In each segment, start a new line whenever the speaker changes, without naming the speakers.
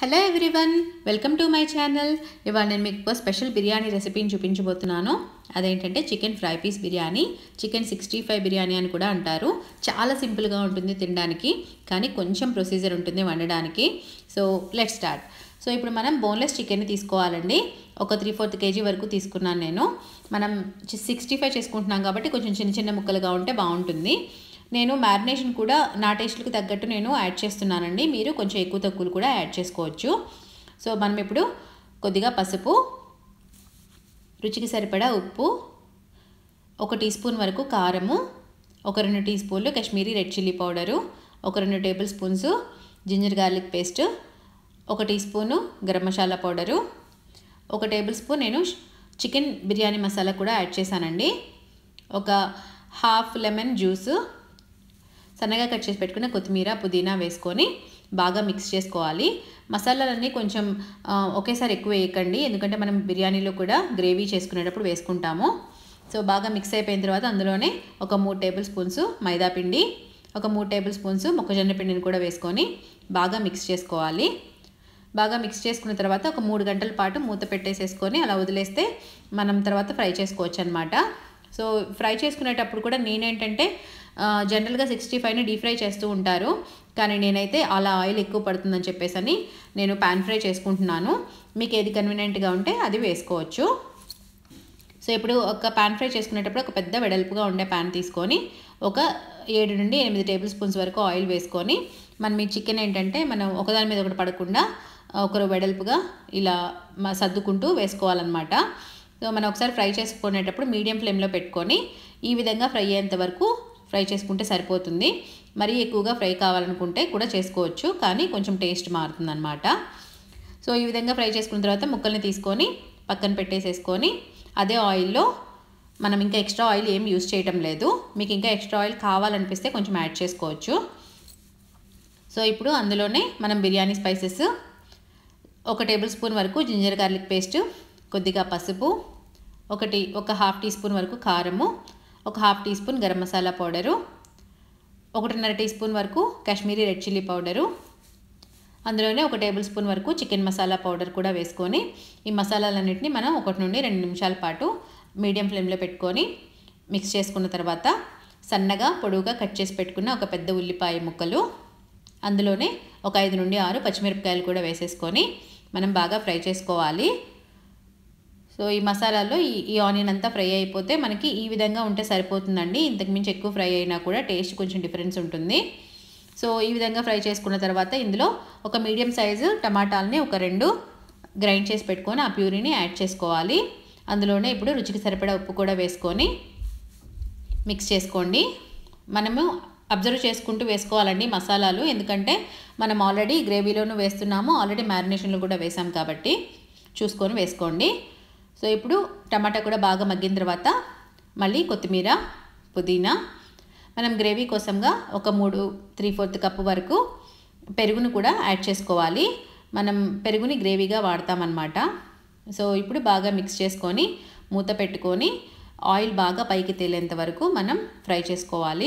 Hello everyone, welcome to my channel. ఇవాళ నేను మీకు స్పెషల్ బిర్యానీ రెసిపీని చూపించబోతున్నాను. అదేంటంటే chicken fry piece biryani, chicken 65 biryani అని కూడా అంటారు. చాలా సింపుల్గా ఉంటుంది తినడానికి, కానీ కొంచెం ప్రొసీజర్ ఉంటుంది వండడానికి. So let's start. సో ఇప్పుడు మనం బోన్లెస్ చికెన్ని తీసుకోవాలండి. ఒక 3/4 kg వరకు తీసుకున్నాను నేను. మనం 65 చేసుకుంటున్నాం కాబట్టి కొంచెం చిన్న చిన్న ముక్కలుగా ఉంటే బాగుంటుంది. నేను మ్యారినేషన్ కూడా నా టేస్ట్కి తగ్గట్టు నేను యాడ్ చేస్తున్నానండి. మీరు కొంచెం ఎక్కువ తక్కువలు కూడా యాడ్ చేసుకోవచ్చు. సో మనం ఇప్పుడు కొద్దిగా పసుపు, రుచికి సరిపడా ఉప్పు, 1 టీ స్పూన్ వరకు కారము, ఒక 2 టీ స్పూన్లు కాశ్మీరీ రెడ్ చిల్లీ పౌడరు, ఒక 2 tablespoons ginger garlic paste, 1 teaspoon garam masala powder, 1 tablespoon నేను చికెన్ బిర్యానీ మసాలా కూడా యాడ్ చేశానండి. ఒక హాఫ్ లెమన్ జ్యూసు, సన్నగా కట్ చేసి పెట్టుకున్న కొత్తిమీర, పుదీనా వేసుకొని బాగా మిక్స్ చేసుకోవాలి. మసాలాలన్నీ కొంచెం ఒకేసారి ఎక్కువ వేయకండి, ఎందుకంటే మనం బిర్యానీలో కూడా గ్రేవీ చేసుకునేటప్పుడు వేసుకుంటాము. సో బాగా మిక్స్ అయిపోయిన తర్వాత అందులోనే ఒక 3 టేబుల్ స్పూన్స్ మైదా పిండి, ఒక 3 టేబుల్ స్పూన్స్ మొక్కజొన్న పిండిని కూడా వేసుకొని బాగా మిక్స్ చేసుకోవాలి. బాగా మిక్స్ చేసుకున్న తర్వాత ఒక 3 గంటల పాటు మూత పెట్టేసేసుకొని అలా వదిలేస్తే మనం తర్వాత ఫ్రై చేసుకోవచ్చు అనమాట. సో ఫ్రై చేసుకునేటప్పుడు కూడా నేనేంటంటే జనరల్గా 65ని డీప్ ఫ్రై చేస్తూ ఉంటారు, కానీ నేనైతే అలా ఆయిల్ ఎక్కువ పడుతుందని చెప్పేసి నేను పాన్ ఫ్రై చేసుకుంటున్నాను. మీకు ఏది కన్వీనియంట్గా ఉంటే అది వేసుకోవచ్చు. సో ఇప్పుడు ఒక పాన్ ఫ్రై చేసుకునేటప్పుడు ఒక పెద్ద వెడల్పుగా ఉండే పాన్ తీసుకొని ఒక 7 నుండి 8 టేబుల్ స్పూన్స్ వరకు ఆయిల్ వేసుకొని మనం ఈ చికెన్ ఏంటంటే మనం ఒకదాని మీద ఒకటి పడకుండా ఒకరు వెడల్పుగా ఇలా సర్దుకుంటూ వేసుకోవాలన్నమాట. సో మనం ఒకసారి ఫ్రై చేసుకునేటప్పుడు మీడియం ఫ్లేమ్లో పెట్టుకొని ఈ విధంగా ఫ్రై అయ్యేంత వరకు ఫ్రై చేసుకుంటే సరిపోతుంది. మరీ ఎక్కువగా ఫ్రై కావాలనుకుంటే కూడా చేసుకోవచ్చు, కానీ కొంచెం టేస్ట్ మారుతుందన్నమాట. సో ఈ విధంగా ఫ్రై చేసుకున్న తర్వాత ముక్కల్ని తీసుకొని పక్కన పెట్టేసేసుకొని అదే ఆయిల్లో మనం ఇంకా ఎక్స్ట్రా ఆయిల్ ఏం యూజ్ చేయటం లేదు. మీకు ఇంకా ఎక్స్ట్రా ఆయిల్ కావాలనిపిస్తే కొంచెం యాడ్ చేసుకోవచ్చు. సో ఇప్పుడు అందులోనే మనం బిర్యానీ స్పైసెస్, 1 టేబుల్ స్పూన్ వరకు జింజర్ గార్లిక్ పేస్ట్, కొద్దిగా పసుపు, ఒక హాఫ్ టీ స్పూన్ వరకు కారము, ఒక half teaspoon garam masala powder, 1.5 teaspoon వరకు కాశ్మీరీ రెడ్ చిల్లీ పౌడరు, అందులోనే 1 టేబుల్ స్పూన్ వరకు చికెన్ మసాలా పౌడర్ కూడా వేసుకొని ఈ మసాలాలన్నింటినీ మనం 1 నుండి 2 నిమిషాల పాటు మీడియం ఫ్లేమ్లో పెట్టుకొని మిక్స్ చేసుకున్న తర్వాత సన్నగా పొడవుగా కట్ చేసి పెట్టుకున్న ఒక పెద్ద ఉల్లిపాయ ముక్కలు, అందులోనే ఒక 5 నుండి 6 పచ్చిమిరపకాయలు కూడా వేసేసుకొని మనం బాగా ఫ్రై చేసుకోవాలి. సో ఈ మసాలాలో ఈ ఆనియన్ అంతా ఫ్రై అయిపోతే మనకి ఈ విధంగా ఉంటే సరిపోతుందండి. ఇంతకుమించి ఎక్కువ ఫ్రై అయినా కూడా టేస్ట్ కొంచెం డిఫరెన్స్ ఉంటుంది. సో ఈ విధంగా ఫ్రై చేసుకున్న తర్వాత ఇందులో ఒక మీడియం సైజు టమాటాలని ఒక 2 గ్రైండ్ చేసి పెట్టుకొని ఆ ప్యూరీని యాడ్ చేసుకోవాలి. అందులోనే ఇప్పుడు రుచికి సరిపడా ఉప్పు కూడా వేసుకొని మిక్స్ చేసుకోండి. మనము అబ్జర్వ్ చేసుకుంటూ వేసుకోవాలండి మసాలాలు, ఎందుకంటే మనం ఆల్రెడీ గ్రేవీలోనూ వేస్తున్నాము, ఆల్రెడీ మ్యారినేషన్లో కూడా వేసాం కాబట్టి చూసుకొని వేసుకోండి. సో ఇప్పుడు టమాటా కూడా బాగా మగ్గిన తర్వాత మళ్ళీ కొత్తిమీర, పుదీనా, మనం గ్రేవీ కోసంగా ఒక 3/4 కప్పు వరకు పెరుగును కూడా యాడ్ చేసుకోవాలి. మనం పెరుగుని గ్రేవీగా వాడతామన్నమాట. సో ఇప్పుడు బాగా మిక్స్ చేసుకొని మూత పెట్టుకొని ఆయిల్ బాగా పైకి తేలేంత వరకు మనం ఫ్రై చేసుకోవాలి.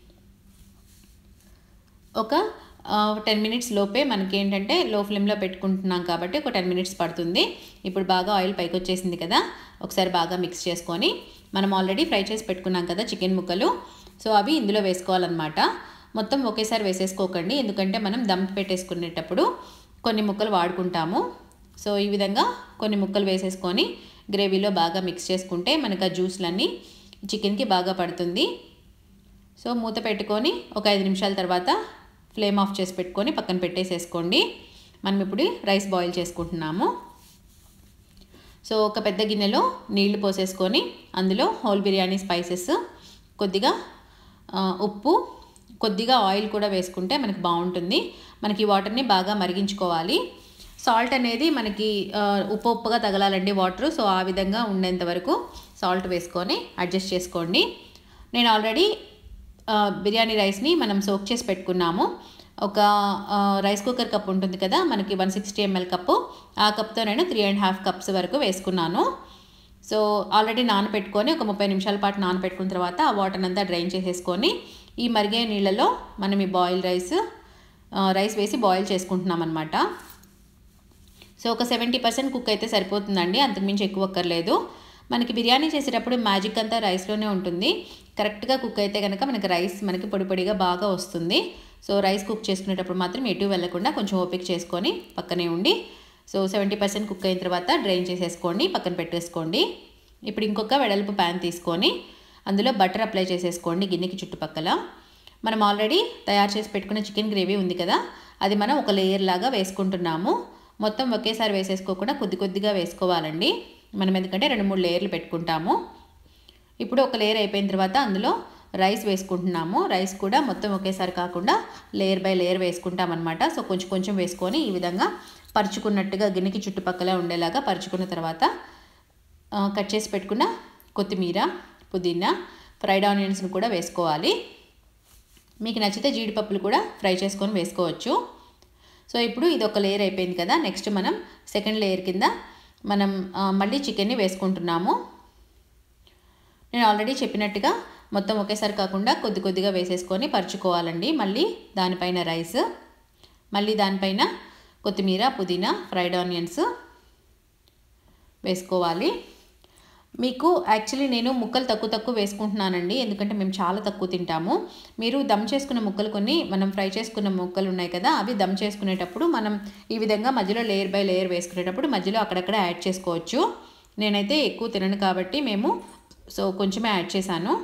ఒక 10 మినిట్స్ లోపే మనకి ఏంటంటే లో ఫ్లేమ్లో పెట్టుకుంటున్నాం కాబట్టి ఒక 10 మినిట్స్ పడుతుంది. ఇప్పుడు బాగా ఆయిల్ పైకి వచ్చేసింది కదా, ఒకసారి బాగా మిక్స్ చేసుకొని మనం ఆల్రెడీ ఫ్రై చేసి పెట్టుకున్నాం కదా చికెన్ ముక్కలు, సో అవి ఇందులో వేసుకోవాలన్నమాట. మొత్తం ఒకేసారి వేసేసుకోకండి, ఎందుకంటే మనం దమ్ పెట్టేసుకునేటప్పుడు కొన్ని ముక్కలు వాడుకుంటాము. సో ఈ విధంగా కొన్ని ముక్కలు వేసేసుకొని గ్రేవీలో బాగా మిక్స్ చేసుకుంటే మనకు ఆ జ్యూస్లన్నీ చికెన్కి బాగా పడుతుంది. సో మూత పెట్టుకొని ఒక 5 నిమిషాల తర్వాత ఫ్లేమ్ ఆఫ్ చేసి పెట్టుకొని పక్కన పెట్టేసేసుకోండి. మనం ఇప్పుడు రైస్ బాయిల్ చేసుకుంటున్నాము. సో ఒక పెద్ద గిన్నెలో నీళ్లు పోసేసుకొని అందులో హోల్ బిర్యానీ స్పైసెస్, కొద్దిగా ఉప్పు, కొద్దిగా ఆయిల్ కూడా వేసుకుంటే మనకి బాగుంటుంది. మనకి వాటర్ని బాగా మరిగించుకోవాలి. సాల్ట్ అనేది మనకి ఉప్పుగా తగలాలండి వాటర్. సో ఆ విధంగా ఉండేంత వరకు సాల్ట్ వేసుకొని అడ్జస్ట్ చేసుకోండి. నేను ఆల్రెడీ బిర్యానీ రైస్ని మనం సోక్ చేసి పెట్టుకున్నాము. ఒక రైస్ కుక్కర్ కప్ ఉంటుంది కదా మనకి, 160 ml కప్పు, ఆ కప్తో నేను 3.5 కప్స్ వరకు వేసుకున్నాను. సో ఆల్రెడీ నానబెట్టుకొని ఒక 30 నిమిషాల పాటు నానబెట్టుకున్న తర్వాత ఆ వాటర్ అంతా డ్రైన్ చేసేసుకొని ఈ మరిగే నీళ్ళలో మనం ఈ రైస్ వేసి బాయిల్ చేసుకుంటున్నాం అన్నమాట. సో ఒక 70% కుక్ అయితే సరిపోతుందండి, అంతకుమించి ఎక్కువ అక్కర్లేదు. మనకి బిర్యానీ చేసేటప్పుడు మ్యాజిక్ అంతా రైస్లోనే ఉంటుంది. కరెక్ట్గా కుక్ అయితే కనుక మనకి రైస్ మనకి పొడి పొడిగా బాగా వస్తుంది. సో రైస్ కుక్ చేసుకునేటప్పుడు మాత్రం ఎటు వెళ్ళకుండా కొంచెం ఓపిక చేసుకొని పక్కనే ఉండి, సో 70% కుక్ అయిన తర్వాత డ్రైన్ చేసేసుకోండి, పక్కన పెట్టేసుకోండి. ఇప్పుడు ఇంకొక వెడల్పు ప్యాన్ తీసుకొని అందులో బటర్ అప్లై చేసేసుకోండి గిన్నెకి చుట్టుపక్కల. మనం ఆల్రెడీ తయారు చేసి పెట్టుకున్న చికెన్ గ్రేవీ ఉంది కదా, అది మనం ఒక లేయర్ లాగా వేసుకుంటున్నాము. మొత్తం ఒకేసారి వేసేసుకోకుండా కొద్ది కొద్దిగా వేసుకోవాలండి మనం, ఎందుకంటే 2-3 లేయర్లు పెట్టుకుంటాము. ఇప్పుడు ఒక లేయర్ అయిపోయిన తర్వాత అందులో రైస్ వేసుకుంటున్నాము. రైస్ కూడా మొత్తం ఒకేసారి కాకుండా లేయర్ బై లేయర్ వేసుకుంటామన్నమాట. సో కొంచెం కొంచెం వేసుకొని ఈ విధంగా పరుచుకున్నట్టుగా గిన్నెకి చుట్టుపక్కల ఉండేలాగా పరుచుకున్న తర్వాత కట్ చేసి పెట్టుకున్న కొత్తిమీర, పుదీనా, ఫ్రైడ్ ఆనియన్స్ని కూడా వేసుకోవాలి. మీకు నచ్చితే జీడిపప్పులు కూడా ఫ్రై చేసుకొని వేసుకోవచ్చు. సో ఇప్పుడు ఇది ఒక లేయర్ అయిపోయింది కదా, నెక్స్ట్ మనం సెకండ్ లేయర్ కింద మనం మళ్ళీ చికెన్ని వేసుకుంటున్నాము. నేను ఆల్రెడీ చెప్పినట్టుగా మొత్తం ఒకేసారి కాకుండా కొద్ది కొద్దిగా వేసేసుకొని పరుచుకోవాలండి. మళ్ళీ దానిపైన రైస్, మళ్ళీ దానిపైన కొత్తిమీర, పుదీనా, ఫ్రైడ్ ఆనియన్స్ వేసుకోవాలి. మీకు యాక్చువల్లీ నేను ముక్కలు తక్కువ వేసుకుంటున్నానండి, ఎందుకంటే మేము చాలా తక్కువ తింటాము. మీరు దమ్ చేసుకున్న ముక్కలు కొన్ని, మనం ఫ్రై చేసుకున్న ముక్కలు ఉన్నాయి కదా, అవి దమ్ చేసుకునేటప్పుడు మనం ఈ విధంగా మధ్యలో లేయర్ బై లేయర్ వేసుకునేటప్పుడు మధ్యలో అక్కడక్కడ యాడ్ చేసుకోవచ్చు. నేనైతే ఎక్కువ తినను కాబట్టి సో కొంచెమే యాడ్ చేశాను.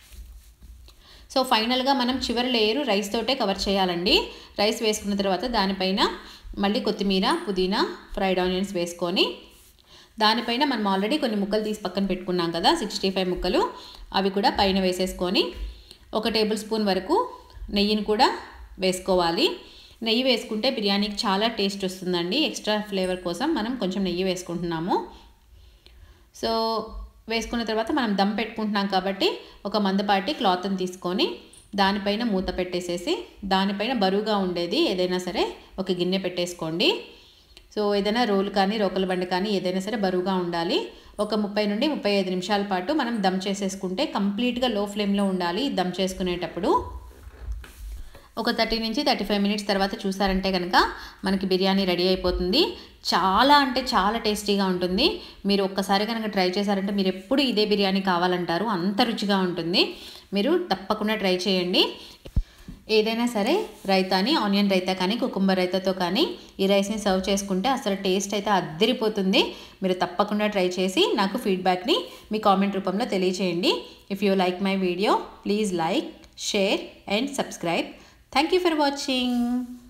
సో ఫైనల్గా మనం చివరి లేయరు రైస్ తోటే కవర్ చేయాలండి. రైస్ వేసుకున్న తర్వాత దానిపైన మళ్ళీ కొత్తిమీర, పుదీనా, ఫ్రైడ్ ఆనియన్స్ వేసుకొని దానిపైన మనం ఆల్రెడీ కొన్ని ముక్కలు తీసి పక్కన పెట్టుకున్నాం కదా, 65 ముక్కలు, అవి కూడా పైన వేసేసుకొని 1 టేబుల్ స్పూన్ వరకు నెయ్యిని కూడా వేసుకోవాలి. నెయ్యి వేసుకుంటే బిర్యానీకి చాలా టేస్ట్ వస్తుందండి. ఎక్స్ట్రా ఫ్లేవర్ కోసం మనం కొంచెం నెయ్యి వేసుకుంటున్నాము. సో వేసుకున్న తర్వాత మనం దమ్ పెట్టుకుంటున్నాం కాబట్టి ఒక మందపాటి క్లాత్ని తీసుకొని దానిపైన మూత పెట్టేసేసి దానిపైన బరువుగా ఉండేది ఏదైనా సరే ఒక గిన్నె పెట్టేసుకోండి. సో ఏదైనా రోలు కానీ రోకల బండి కానీ ఏదైనా సరే బరువుగా ఉండాలి. ఒక 30 నుండి 35 నిమిషాల పాటు మనం దమ్ చేసేసుకుంటే కంప్లీట్గా లో ఫ్లేమ్లో ఉండాలి దమ్ చేసుకునేటప్పుడు. ఒక 30 నుంచి 35 మినిట్స్ తర్వాత చూసారంటే కనుక మనకి బిర్యానీ రెడీ అయిపోతుంది. చాలా అంటే చాలా టేస్టీగా ఉంటుంది. మీరు ఒక్కసారి కనుక ట్రై చేశారంటే మీరు ఎప్పుడు ఇదే బిర్యానీ కావాలంటారు, అంత రుచిగా ఉంటుంది. మీరు తప్పకుండా ట్రై చేయండి. ఏదైనా సరే రైతాని, ఆనియన్ రైతా కానీ కుకుంబర్ రైతాతో కానీ ఈ రైస్ని సర్వ్ చేసుకుంటే అసలు టేస్ట్ అయితే అద్దరిపోతుంది. మీరు తప్పకుండా ట్రై చేసి నాకు ఫీడ్బ్యాక్ని మీ కామెంట్ రూపంలో తెలియచేయండి. If you like my video please like, share and subscribe. Thank you for watching.